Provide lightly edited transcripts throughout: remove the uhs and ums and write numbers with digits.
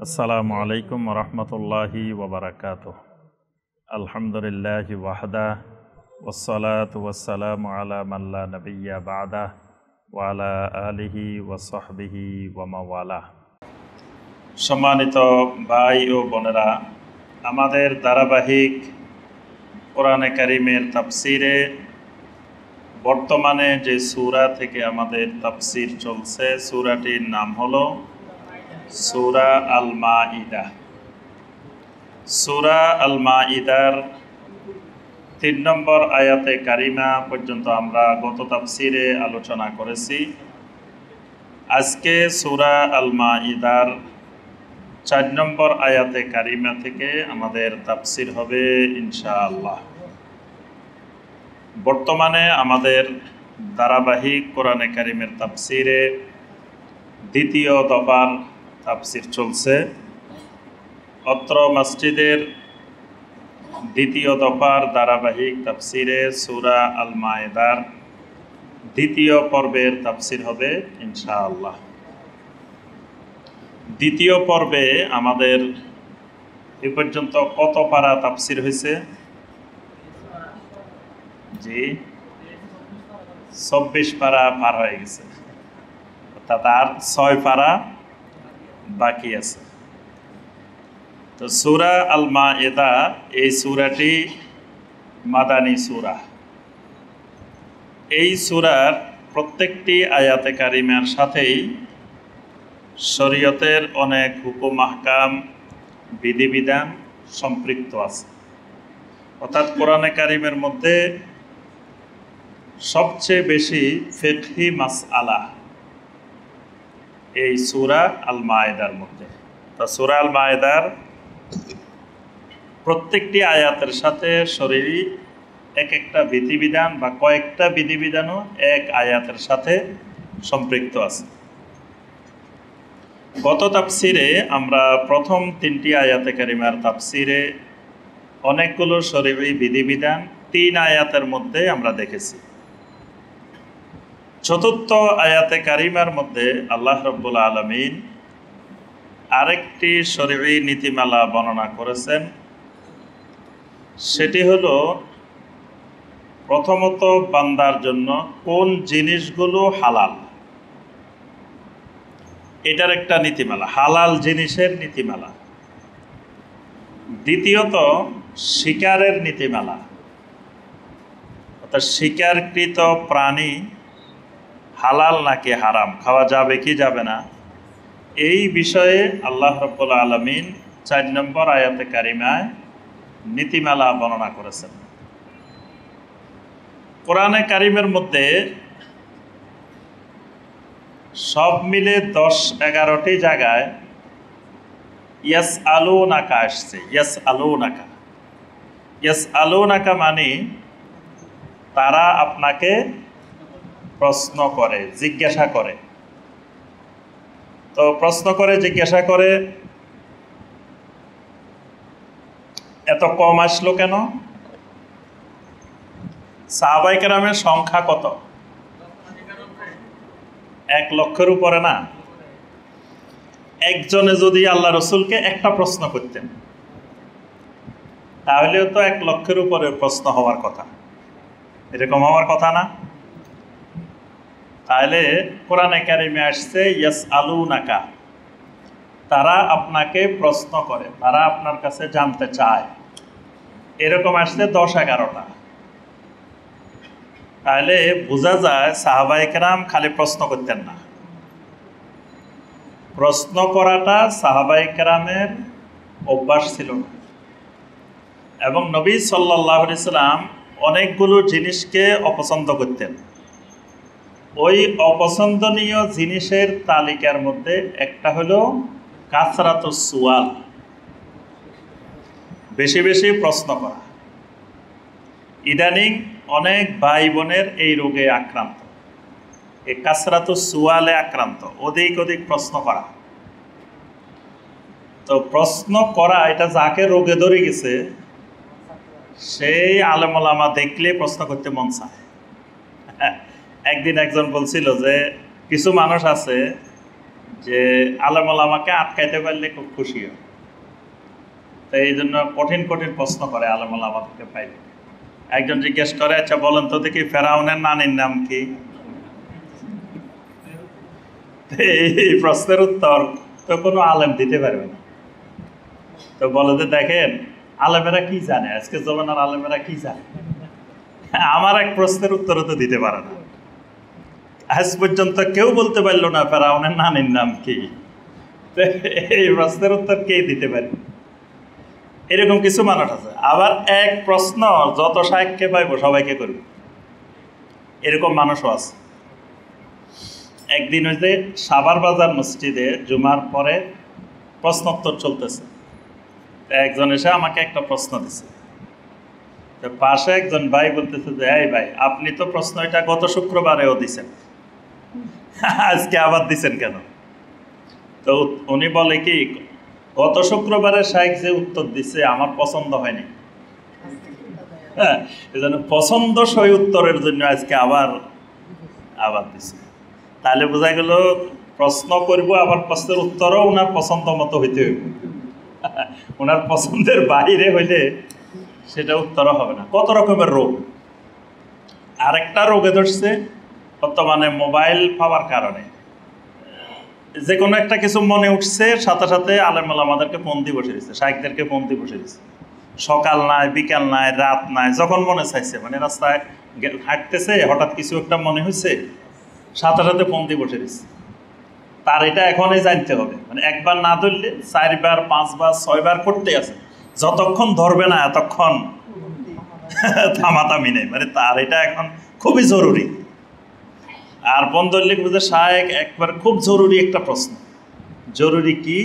আসসালামু আলাইকুম রহমতুল্লাহি ওবরাকাতুহ। আলহামদুলিল্লাহি ওয়াহদা ওয়াসসালাতু ওয়াসসালামু আলা মান লা নাবিয়্যা বা'দা ওয়া আলা আলিহি ওয়া সাহবিহি ওয়া মাওয়ালা। সম্মানিত ভাই ও বোনেরা, আমাদের ধারাবাহিক কোরআনে কারিমের তাফসিরে বর্তমানে যে সূরা থেকে আমাদের তাফসির চলছে, সূরাটির নাম হলো সূরা আল মাইদা। সূরা আল মাইদার ৩ নম্বর আয়াতে কারিমা পর্যন্ত আমরা গত তাফসিরে আলোচনা করেছি। আজকে সূরা আল মাইদার ৪ নম্বর আয়াতে কারিমা থেকে আমাদের তাফসির হবে ইনশাআল্লাহ। বর্তমানে আমাদের ধারাবাহিক কোরআনে কারিমের তাফসিরে দ্বিতীয় দফার তাফসির চলছে। অত্র মসজিদের দ্বিতীয় দফার ধারাবাহিক তাফসিরে সূরা আল মাইদার দ্বিতীয় পর্বের তাফসির হবে ইনশাআল্লাহ। দ্বিতীয় পর্বে আমাদের এ পর্যন্ত কত পারা তাফসির হয়েছে? জি, ২৪ পারা পার হয়ে গেছে, অর্থাৎ আর ৬ পারা বাকি আছে। তো সূরা আল মাইদা, এই সূরাটি মাদানী সূরা। এই সূরার প্রত্যেকটি আয়াতে কারিমার সাথেই শরীয়তের অনেক হুকুম আহকাম, বিধিবিধান সম্পৃক্ত আছে। অর্থাৎ কোরআনে কারিমের মধ্যে সবচেয়ে বেশি ফিকহি মাসআলা এই সূরা আল মাইদার মধ্যে। তা সূরা আল মাইদার প্রত্যেকটি আয়াতের সাথে শরীরী এক একটা বিধিবিধান বা কয়েকটা বিধিবিধানও এক আয়াতের সাথে সম্পৃক্ত আছে। গত তাফসিরে আমরা প্রথম ৩টি আয়াতে কারিমার তাফসিরে অনেকগুলো শরীরী বিধিবিধান ৩ আয়াতের মধ্যে আমরা দেখেছি। চতুর্থ আয়াতে কারিমার মধ্যে আল্লাহ রাব্বুল আলামিন আরেকটি শরীরী নীতিমালা বর্ণনা করেছেন। সেটি হলো প্রথমত বান্দার জন্য কোন জিনিসগুলো হালাল, এটার একটা নীতিমালা, হালাল জিনিসের নীতিমালা। দ্বিতীয়ত শিকারের নীতিমালা, অর্থাৎ শিকারকৃত প্রাণী হালাল নাকি হারাম, খাওয়া যাবে কি যাবে না, এই বিষয়ে আল্লাহ রাব্বুল আলামিন ৪ নম্বর আয়াতে কারিমায় নীতিমালা বর্ণনা করেছেন। কোরআনে কারিমের মধ্যে সব মিলে ১০-১১টি জায়গায় ইয়াসআলুনাকা আসছে। ইয়াসআলুনাকা মানে তারা আপনাকে প্রশ্ন করে, জিজ্ঞাসা করে। তো প্রশ্ন করে, জিজ্ঞাসা করে, এত কম আসলো কেন? সাহাবায়ে কেরামের সংখ্যা কত? ১ লক্ষের উপরে না? একজনে যদি আল্লাহ রসুলকে একটা প্রশ্ন করতেন তাহলেও তো ১ লক্ষের উপরে প্রশ্ন হওয়ার কথা, এরকম হওয়ার কথা না? তাহলে কোরআনে কারিমে আসছে ইয়াসআলুনাকা, তারা আপনাকে প্রশ্ন করে, তারা আপনার কাছে জানতে চায়, এরকম আসছে ১০-১১টা। তাহলে বোঝা যায় সাহাবায়ে কেরাম খালি প্রশ্ন করতেন না, প্রশ্ন করাটা সাহাবায়ে কেরামের অভ্যাস ছিল না। এবং নবী সাল্লাল্লাহু আলাইহি সাল্লাম অনেকগুলো জিনিসকে অপছন্দ করতেন। ওই অপছন্দনীয় জিনিসের তালিকার মধ্যে একটা হলো কাসরাতুস সুয়াল, বেশি বেশি প্রশ্ন করা। ইদানিং অনেক ভাই বোনের এই রোগে আক্রান্ত, এই কাসরাতুস সুয়ালে আক্রান্ত, অধিক অধিক প্রশ্ন করা। তো প্রশ্ন করা এটা যাকে রোগে ধরে গেছে সেই আলেম ওলামা দেখলে প্রশ্ন করতে মন চায়। একদিন একজন বলছিল যে কিছু মানুষ আছে যে আলেম ওলামাকে আটকাইতে পারলে খুব খুশি হয়। তো এই জন্য কঠিন কঠিন প্রশ্ন করে আলেম ওলামাকে পাইলে। একজন জিজ্ঞেস করে, আচ্ছা বলেন তো দেখি ফেরাউনের নানির নাম কি? এই প্রশ্নের উত্তর তো কোনো আলেম দিতে পারবে না। তো বলে যে দেখেন আলেমেরা কি জানে, আজকে জমানার আলেমেরা কি জানে, আমার এক প্রশ্নের উত্তরও তো দিতে পারে না। আজ পর্যন্ত কেউ বলতে পারলো না ফেরাউনের নানির নাম কি। এই প্রশ্নের উত্তর কে দিতে পারে? এরকম কিছু মানুষ আছে। আবার এক প্রশ্ন যত সাহেবকে পাইব সবাইকে করবে, এরকম মানুষও আছে। একদিন ওই যে সাভার বাজার মসজিদে জুমার পরে প্রশ্নোত্তর চলতেছে, একজন এসে আমাকে একটা প্রশ্ন দিছে। তো পাশে একজন ভাই বলতেছে যে এই ভাই, আপনি তো প্রশ্ন এটা গত শুক্রবারেও দিছেন, আজকে আবার দিছেন কেন? তো উনি বলে কি, গত শুক্রবারে শাইখ যে উত্তর দিছে আমার পছন্দ হয়নি, হ্যাঁ, এজন্য পছন্দসই উত্তরের জন্য আজকে আবার দিছে। তাহলে বোঝা গেল প্রশ্ন করব, আবার প্রশ্নের উত্তরও ওনার পছন্দ মতো হইতে হইব। ওনার পছন্দের বাইরে হইলে সেটা উত্তরও হবে না। কত রকমের রোগ। আরেকটা রোগে ধরছে বর্তমানে মোবাইল পাওয়ার কারণে। যে কোনো একটা কিছু মনে উঠছে, সাথে সাথে আলেম ওলামাদেরকে ফোন দিয়ে বসে দিচ্ছে, শাইখদেরকে ফোন দিয়ে বসে দিচ্ছে। সকাল নাই, বিকাল নাই, রাত নাই, যখন মনে চাইছে, মানে রাস্তায় হাঁটতেছে হঠাৎ কিছু একটা মনে হয়েছে, সাথে সাথে ফোন দিয়ে বসে দিচ্ছে। তার এটা এখনই জানতে হবে, মানে একবার না ধরলে 4 বার 5 বার 6 বার করতে আছে, যতক্ষণ ধরবে না এতক্ষণ থামাতামি নেই, মানে তার এটা এখন খুবই জরুরি। আর ফোন ধরলে বুঝে শায়েখ একবার খুব জরুরি একটা প্রশ্ন। জরুরি কি?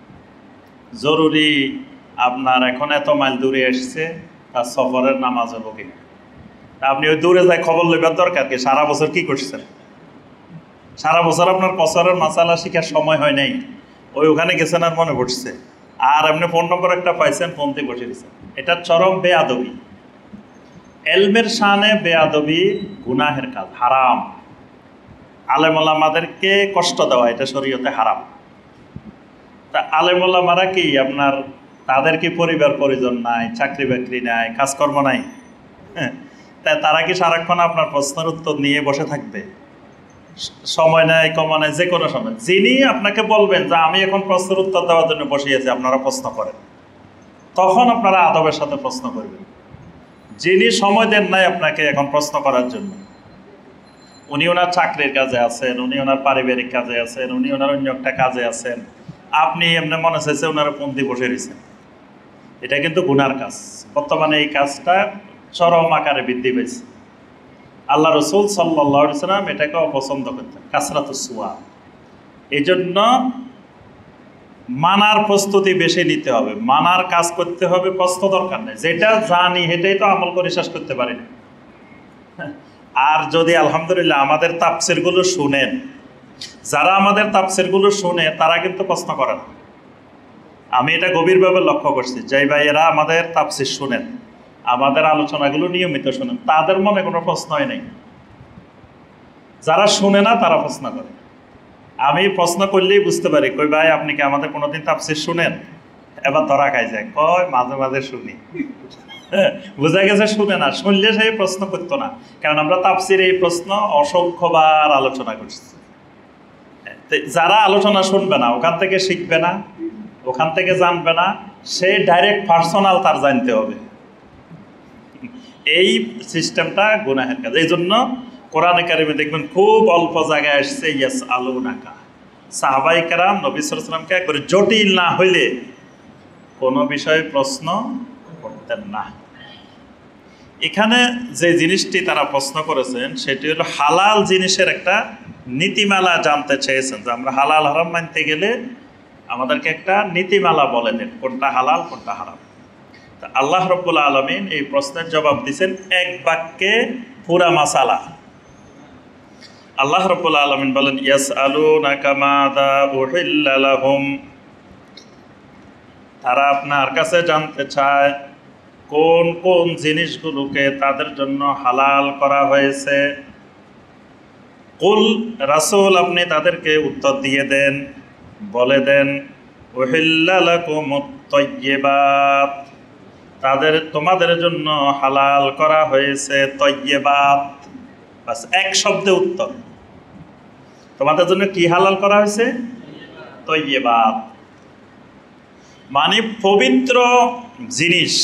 জরুরি আপনার এখন এত মাইল দূরে এসছে, তার সফরের নামাজ হবো কি? আপনি ওই দূরে যাই খবর লইবার দরকার কি? সারা বছর কি করছেন? সারা বছর আপনার কসরের মাসালা শিখার সময় হয় নাই, ওখানে গেছেন আর মনে পড়ছে, আর আপনি ফোন নম্বর একটা পাইছেন, ফোন দিয়ে বসে দিচ্ছেন। এটা চরম বেয়াদবি। এলমের শানে বেয়াদবি গুনাহের কাজ, হারাম। আলেম ওলামাদেরকে কষ্ট দেওয়া এটা শরীয়তে হারাম। তা আলেম ওলামারা কি আপনার, তাদের কি পরিবার পরিজন নাই, চাকরি বাকরি নাই, কাজকর্ম নাই? হ্যাঁ, তাই তারা কি সারাক্ষণ আপনার প্রশ্নের উত্তর নিয়ে বসে থাকবে? সময় নেয়, কমানে, যে কোনো সময় যিনি আপনাকে বলবেন যে আমি এখন প্রশ্নের উত্তর দেওয়ার জন্য বসিয়েছি, আপনারা প্রশ্ন করেন, তখন আপনারা আদবের সাথে প্রশ্ন করবেন। যিনি সময় দেন নাই আপনাকে এখন প্রশ্ন করার জন্য, উনি ওনার চাকরির কাজে আছেন, উনি ওনার পারিবারিক কাজে আছেন, উনি ওনার অন্য একটা কাজে আছেন, আপনি এমনি মনে চাইছে ওনারা পন্থী বসে রয়েছেন, এটা কিন্তু গুনার কাজ। বর্তমানে এই কাজটা চরম আকারে বৃদ্ধি পেয়েছে। আল্লাহ রসুল সাল্লাল্লাহু আলাইহি সাল্লাম এটাকে অপছন্দ করতেন, কাসরাতুস সুয়া। এই জন্য মানার প্রস্তুতি বেশি নিতে হবে, মানার কাজ করতে হবে, প্রশ্ন দরকার নেই, যেটা জানি সেটাই তো আমল করে শেষ করতে পারি না। আর যদি আলহামদুলিল্লাহ আমাদের তাফসিরগুলো শুনেন, যারা আমাদের তাফসিরগুলো শুনে তারা কিন্তু প্রশ্ন করে না। আমি এটা গভীরভাবে লক্ষ্য করছি, যেই ভাইয়েরা আমাদের তাফসির শুনেন, আমাদের আলোচনাগুলো নিয়মিত শুনেন, তাদের মনে কোনো প্রশ্নই নেই। যারা শুনে না তারা প্রশ্ন করে। আমি প্রশ্ন করলেই বুঝতে পারি, কই ভাই আপনি কি আমাদের কোনোদিন তাফসির শুনেন? এবার ধরা খাই যায়, কয় মাঝে মাঝে শুনি। বোঝা গেছে শুনে না, শুনলে সেই প্রশ্ন করতো না, কারণ আমরা তাফসির এই প্রশ্ন অসংখ্যবার আলোচনা করছি। যারা আলোচনা শুনবে না, ওখান থেকে শিখবে না, ওখান থেকে জানবে না, সে ডাইরেক্ট পার্সোনাল তার জানতে হবে। এই সিস্টেমটা গুনাহের কাজ। এই জন্য কোরআনে কারিমে দেখবেন খুব অল্প জায়গায় আসছে ইয়াসআলুনাকা। সাহাবায়ে কেরাম নবী সাল্লাল্লাহু আলাইহি ওয়াসাল্লামকে একবারে জটিল না হইলে কোনো বিষয়ে প্রশ্ন করতেন না। এখানে যে জিনিসটি তারা প্রশ্ন করেছেন সেটি হলো হালাল জিনিসের একটা নীতিমালা জানতে চেয়েছেন, যে আমরা হালাল হারাম মানতে গেলে আমাদেরকে একটা নীতিমালা বলে দেন, কোনটা হালাল কোনটা হারাম। তা আল্লাহ রাব্বুল আলামিন এই প্রশ্নের জবাব দিয়েছেন এক বাক্যে, পুরা মাসালা। আল্লাহ রাব্বুল আলামিন বলেন, ইয়াসআলুনাকা মাযা উহিল্লা লাহুম, তারা আপনার কাছে জানতে চায় কোন কোন জিনিসগুলোকে তাদের জন্য হালাল করা হয়েছে। কুল, রাসূল আপনি তাদেরকে উত্তর দিয়ে দেন, বলে দেন উহিল্লা লাকুমুত তাইয়্যিবাত, তোমাদের জন্য হালাল করা হয়েছে তাইয়্যিবাত। বাস এক শব্দে উত্তর। তোমাদের জন্য কি হালাল করা হয়েছে? তাইয়্যিবাত মানে পবিত্র জিনিস,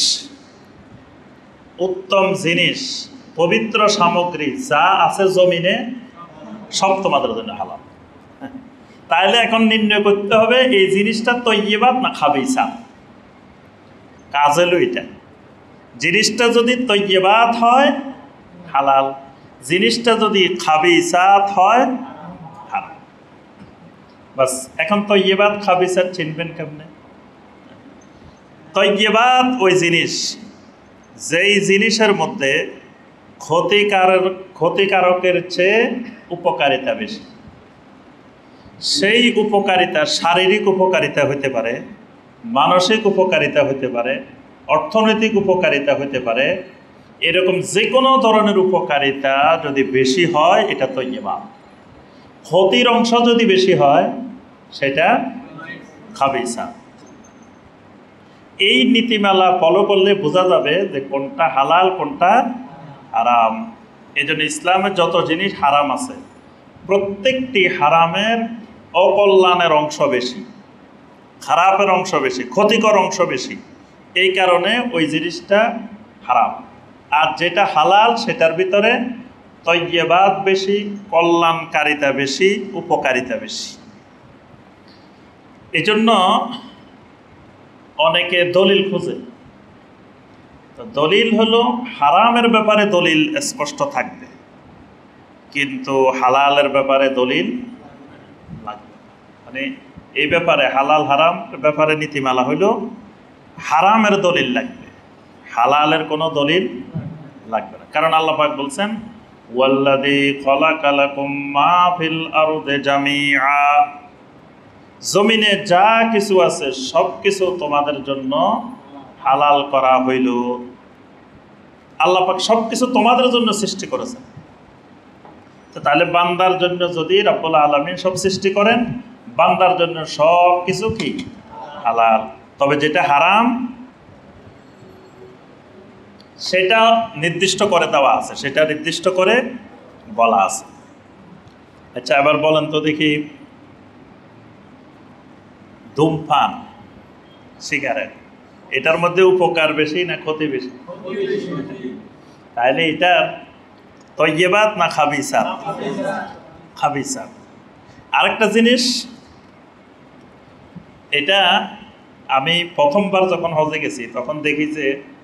উত্তম জিনিস, পবিত্র সামগ্রী যা আছে জমিনে সব তোমাদের জন্য হালাল। তাইলে এখন নির্ণয় করতে হবে এই জিনিসটা তাইয়্যিবাত না খাবিসাত। কাজ হলো এটা, জিনিসটা যদি তাইয়্যিবাত হয় হালাল, জিনিসটা যদি খাবিসাত হয় হারাম। বাস এখন তাইয়্যিবাত খাবিসাত চিনবেন কেমনে? তাইয়্যিবাত ওই জিনিস যেই জিনিসের মধ্যে ক্ষতিকারকের চেয়ে উপকারিতা বেশি। সেই উপকারিতা শারীরিক উপকারিতা হতে পারে, মানসিক উপকারিতা হতে পারে, অর্থনৈতিক উপকারিতা হতে পারে, এরকম যে কোনো ধরনের উপকারিতা যদি বেশি হয় এটা তাইয়্যিবাত। ক্ষতির অংশ যদি বেশি হয় সেটা খাবিসাত। এই নীতিমালা ফলো করলে বোঝা যাবে যে কোনটা হালাল কোনটা হারাম। এই জন্য ইসলামের যত জিনিস হারাম আছে প্রত্যেকটি হারামের অকল্যাণের অংশ বেশি, খারাপের অংশ বেশি, ক্ষতিকর অংশ বেশি। এই কারণে ওই জিনিসটা হারাম। আর যেটা হালাল সেটার ভিতরে তাইয়্যিবাত বেশি, কল্যাণকারিতা বেশি, উপকারিতা বেশি। এই জন্য অনেকে দলিল খুঁজে। তো দলিল হলো হারামের ব্যাপারে দলিল স্পষ্ট থাকবে, কিন্তু হালালের ব্যাপারে দলিল লাগবে। মানে এই ব্যাপারে হালাল হারাম ব্যাপারে নীতিমালা হইল হারামের দলিল লাগবে, হালালের কোনো দলিল লাগবে না। কারণ আল্লাহ পাক বলছেন ওয়াল্লাযী খালাকা লাকুম মা ফিল আরদি জামিআ, জমিনে যা কিছু আছে সব কিছু তোমাদের জন্য হালাল করা হইল। আল্লাহ পাক সব কিছু তোমাদের জন্য সৃষ্টি করেছেন। তো তাহলে বান্দার জন্য যদি রব্বুল আলামিন সব সৃষ্টি করেন, বান্দার জন্য সব কিছু কি হালাল। তবে যেটা হারাম সেটা নির্দিষ্ট করে দেওয়া আছে, সেটা নির্দিষ্ট করে বলা আছে। আচ্ছা এবার বলেন তো দেখি, ধূমপান, সিগারেট, এটার মধ্যে উপকার বেশি না ক্ষতি বেশি? তাহলে এটা তাইয়্যিবাত না খাবিসাত? খাবিসাত। আরেকটা জিনিস, এটা আমি প্রথমবার যখন হজে গেছি তখন দেখি যে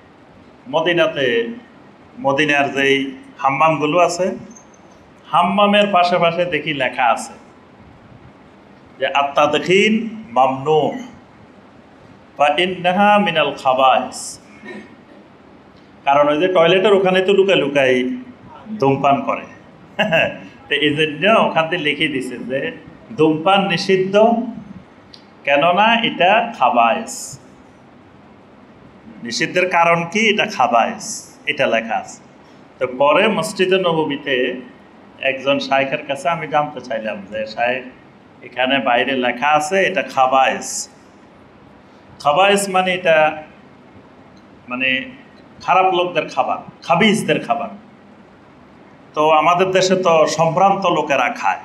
মদিনার যেই হাম্মামগুলো আছে, হাম্মামের পাশে পাশে দেখি লেখা আছে যে আত-তাদখিন মামনু ফা ইন্নাহা মিনাল খাবাইস। কারণ ওই যে টয়লেটের ওখানে তো লুকাই ধূমপান করে, তো এই জন্য ওখান থেকে লিখে দিছে যে ধূমপান নিষিদ্ধ, কেননা এটা খাবাইস। নিষিদ্ধের কারণ কি? এটা খাবাইস, এটা লেখা আছে। তো পরে মসজিদে নববীতে একজন শাইখের কাছে আমি জানতে চাইলাম যে শাইখ এখানে বাইরে লেখা আছে এটা খাবাইস। খাবাইস মানে এটা মানে খারাপ লোকদের খাবার, খাবিসদের খাবার। তো আমাদের দেশে তো সম্ভ্রান্ত লোকেরা খায়,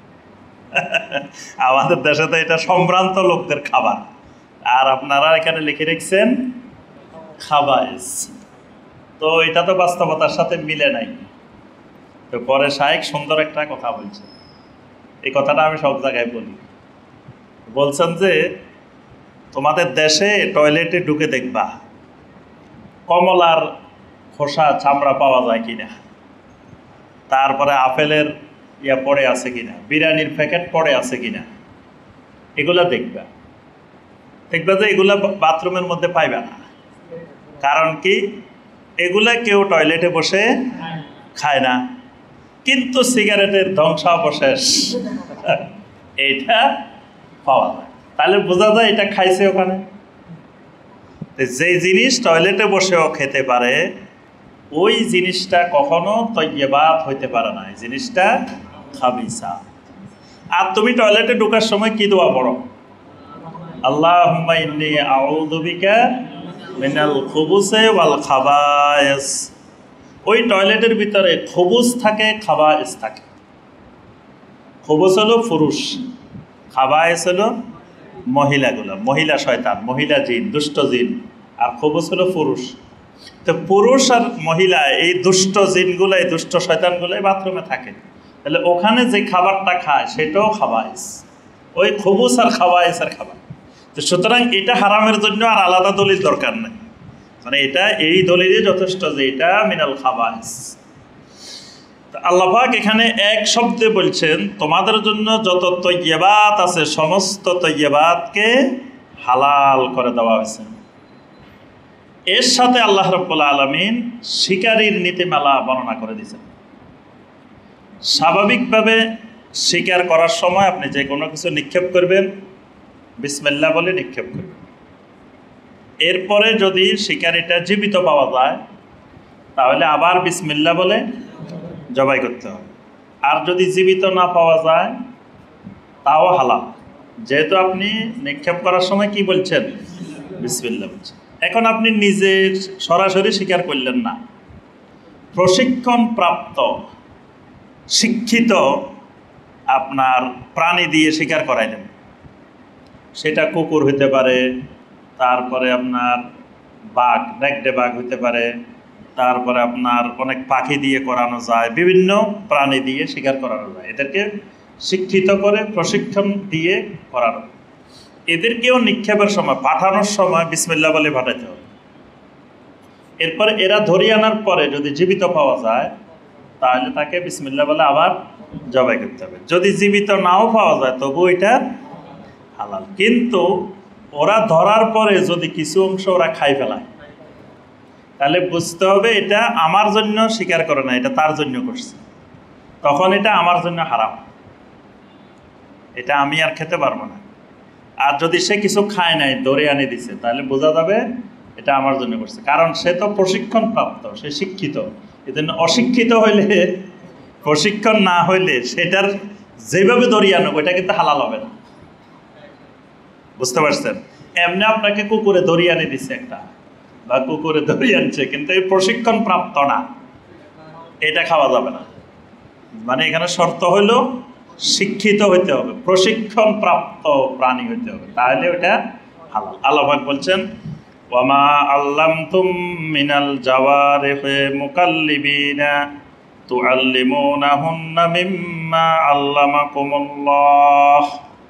আমাদের দেশে তো এটা সম্ভ্রান্ত লোকদের খাবার, আর আপনারা এখানে লিখে রেখেছেন খাবাইস। তো এটা তো বাস্তবতার সাথে মিলে নাই। তো পরে শাইখ সুন্দর একটা কথা বলছে, এই কথাটা আমি সব জায়গায় বলি। বলছেন যে তোমাদের দেশে টয়লেটে ঢুকে দেখবা কমলার খোসা চামড়া পাওয়া যায় কিনা, তারপরে আপেলের পড়ে আছে কিনা, বিরিয়ানির প্যাকেট পড়ে আছে কিনা, এগুলা দেখবা যে এগুলা বাথরুমের মধ্যে পাইবা না। কারণ কি? এগুলা কেউ টয়লেটে বসে খায় না, কিন্তু সিগারেটের ধ্বংসাবশেষ এইটা পাওয়া যায়। তাহলে বোঝা যায় এটা খাইছে ওখানে। যে জিনিস টয়লেটে বসেও খেতে পারে ওই জিনিসটা কখনো তাইয়্যিবাত হইতে পারে না, এই জিনিসটা খাবিসা। আর তুমি টয়লেটে ঢোকার সময় কি দোয়া পড়ো? আল্লাহুম্মা ইন্নী আউযু বিকা মিনাল খুবুসি ওয়াল খাবায়েস। ওই টয়লেটের ভিতরে খুবুস থাকে, খাবায়েস থাকে। খুবুস হলো পুরুষ, খাবায়েস হলো মহিলাগুলো, মহিলা শয়তান, মহিলা জিন, দুষ্ট জিন। আর খুবুস হলো পুরুষ। তো পুরুষ আর মহিলা এই দুষ্ট জিনগুলো, এই দুষ্ট শয়তানগুলো বাথরুমে থাকে। তাহলে ওখানে যে খাবারটা খায় সেটাও খাবায়েস, ওই খুবুস আর খাবায়েসের খাবার। তো সুতরাং এটা হারামের জন্য আর আলাদা দলিল দরকার নেই, মানে এটা এই দলিলে যথেষ্ট যে এটা মিনাল খাবায়েস। আল্লাহ পাক এখানে এক শব্দে বলছেন তোমাদের জন্য যত তৈয়বাত আছে সমস্ত তৈয়বাতকে হালাল করে দেওয়া হয়েছে। এর সাথে আল্লাহ রাব্বুল আলামিন শিকারীর নীতিমালা বর্ণনা করে দিয়েছেন। স্বাভাবিকভাবে শিকার করার সময় আপনি যে কোনো কিছু নিক্ষেপ করবেন, বিসমিল্লাহ বলে নিক্ষেপ করবেন। এরপরে যদি শিকারিটা জীবিত পাওয়া যায় তাহলে আবার বিসমিল্লাহ বলে জবাই করতে হবে। আর যদি জীবিত না পাওয়া যায় তাও হালাল, যেহেতু আপনি নিক্ষেপ করার সময় কি বলছেন? বিসমিল্লাহ বলছেন। এখন আপনি নিজে সরাসরি শিকার করলেন না, প্রশিক্ষণ প্রাপ্ত শিক্ষিত আপনার প্রাণী দিয়ে শিকার করাইলেন। সেটা কুকুর হইতে পারে, তারপরে আপনার বাঘ, নেকড়ে বাঘ হইতে পারে, তারপরে আপনার অনেক পাখি দিয়ে করানো যায়, বিভিন্ন প্রাণী দিয়ে শিকার করানো যায়। এদেরকে শিক্ষিত করে প্রশিক্ষণ দিয়ে করানো। এদেরকেও নিক্ষেপের সময়, পাঠানোর সময় বিসমিল্লাহ বলে পাঠাতে হবে। এরপরে এরা ধরিয়ে আনার পরে যদি জীবিত পাওয়া যায় তাহলে তাকে বিসমিল্লাহ বলে আবার জবাই করতে হবে। যদি জীবিত নাও পাওয়া যায় তবু এটা হালাল। কিন্তু ওরা ধরার পরে যদি কিছু অংশ ওরা খাই ফেলায় তাহলে বুঝতে হবে এটা আমার জন্য শিকার করে না, এটা তার জন্য করছে, তখন এটা আমার জন্য হারাম, এটা আমি আর খেতে পারবো না। আর যদি সে কিছু খায় নাই, ধরে আনি দিছে, তাহলে বোঝা যাবে এটা আমার জন্য করছে, কারণ সে তো প্রশিক্ষণ প্রাপ্ত, সে শিক্ষিত। এজন্য অশিক্ষিত হইলে, প্রশিক্ষণ না হইলে সেটার যেভাবে ধরিয়ে আনবো এটা কিন্তু হালাল হবে না। বুঝতে পারছেন? এমনি আপনাকে কুকুরে ধরিয়ে আনি দিচ্ছে একটা, বা কুকুরে ধরিয়ে আনছে, কিন্তু এই প্রশিক্ষণ প্রাপ্ত না, এটা খাওয়া যাবে না। মানে এখানে শর্ত হইল শিক্ষিত হইতে হবে, প্রশিক্ষণ প্রাপ্ত প্রাণী হইতে হবে, তাহলে ওটা হালাল। আল্লাহ পাক বলছেন ওয়ামা আল্লামতুম মিনাল জাওয়ারিহি মুকাল্লিবিনা তুআল্লিমুনাহুন্না মিম্মা আল্লামাকুমুল্লাহ।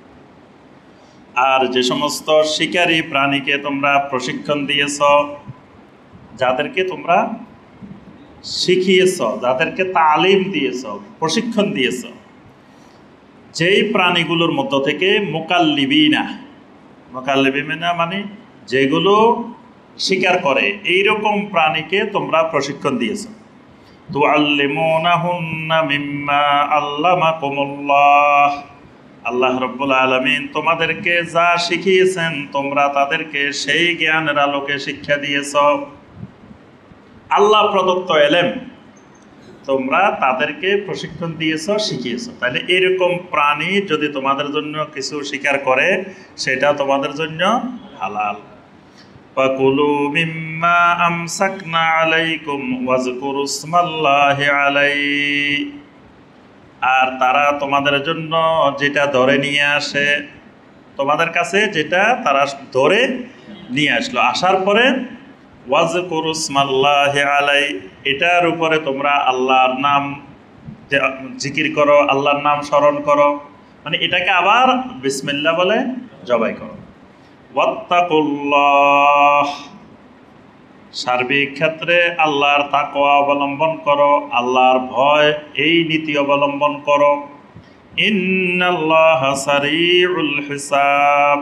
আর যে সমস্ত শিকারী প্রাণীকে তোমরা প্রশিক্ষণ দিয়েছ, যাদেরকে তোমরা শিখিয়েছ, যাদেরকে তালিম দিয়েছ, প্রশিক্ষণ দিয়েছ, যেই প্রাণীগুলোর মধ্য থেকে মুকাল্লিবিনা, মুকাল্লিবিনা মানে যেগুলো শিকার করে, এইরকম প্রাণীকে তোমরা প্রশিক্ষণ দিয়েছ। তুআল্লিমুনাহুন্না মিম্মা আল্লামাকুমুল্লাহ, আল্লাহ রাব্বুল আলামিন তোমাদেরকে যা শিখিয়েছেন তোমরা তাদেরকে সেই জ্ঞানের আলোকে শিক্ষা দিয়েছ। আল্লাহ প্রদত্ত এলেম তোমরা তাদেরকে প্রশিক্ষণ দিয়েছ, শিখিয়েছ। তাহলে এরকম প্রাণী যদি তোমাদের জন্য কিছু শিকার করে সেটা তোমাদের জন্য হালাল। ফাকুলু মিম্মা আমসাকনা আলাইকুম ওয়াজকুরু ইসমাল্লাহি আলাইহি, আর তারা তোমাদের জন্য যেটা ধরে নিয়ে আসে, তোমাদের কাছে যেটা তারা ধরে নিয়ে আসলো, আসার পরে ওয়াজকুরু ইসমাল্লাহি আলাইহি, এটার উপরে তোমরা আল্লাহর নাম জিকির করো, আল্লাহর নাম স্মরণ করো, মানে এটাকে আবার বিসমিল্লাহ বলে জবাই করো। ওয়াত্তাকুল্লাহ, সার্বিক ক্ষেত্রে আল্লাহর তাকওয়া অবলম্বন করো, আল্লাহর ভয়, এই নীতি অবলম্বন করো। ইন্নাল্লাহা সারিউল হিসাব,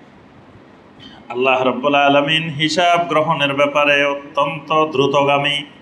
আল্লাহ রাব্বুল আলামিন হিসাব গ্রহণের ব্যাপারে অত্যন্ত দ্রুতগামী।